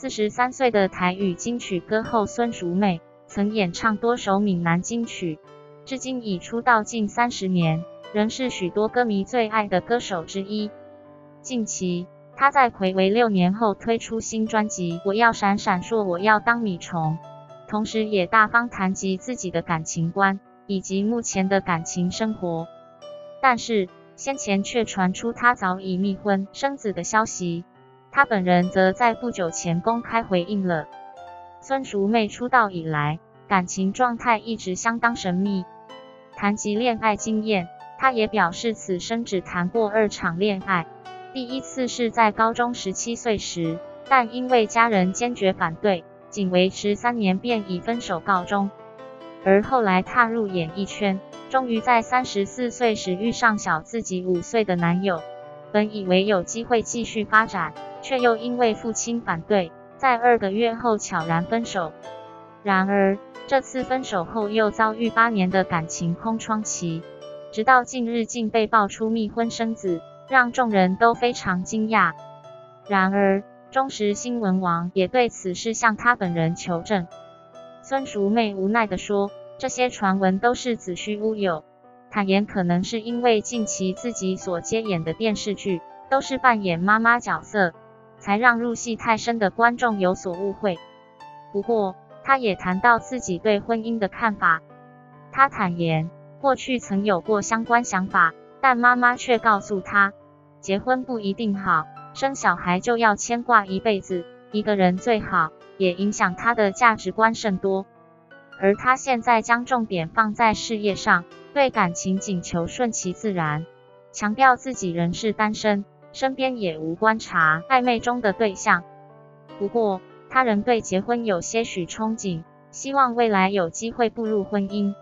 43岁的台语金曲歌后孙淑媚，曾演唱多首闽南金曲，至今已出道近30年，仍是许多歌迷最爱的歌手之一。近期，她在睽违6年后推出新专辑《我要闪闪烁我要当米虫》，同时也大方谈及自己的感情观，以及目前的感情生活。但是，先前却传出她早已密婚生子的消息，她本人则在不久前公开回应了。孙淑媚出道以来，感情状态一直相当神秘。谈及恋爱经验，她也表示此生只谈过2场恋爱，第一次是在高中17岁时，但因为家人坚决反对，仅维持3年便以分手告终。而后来踏入演艺圈，终于在34岁时遇上小自己5岁的男友，本以为有机会继续发展，却又因为父亲反对，在2个月后悄然分手。然而，这次分手后又遭遇8年的感情空窗期，直到近日竟被爆出密婚生子，让众人都非常惊讶。然而，中时新闻网也对此事向她本人求证。孙淑媚无奈地说，这些传闻都是子虚乌有，坦言可能是因为近期自己所接演的电视剧都是扮演妈妈角色，才让入戏太深的观众有所误会。不过，她也谈到自己对婚姻的看法。她坦言，过去曾有过相关想法，但妈妈却告诉她，结婚不一定好，生小孩就要牵挂一辈子，一个人最好，也影响她的价值观甚多。而她现在将重点放在事业上，对感情仅求顺其自然，强调自己仍是单身，身边也无观察暧昧中的对象。不过，她仍对结婚有些许憧憬，希望未来有机会步入婚姻。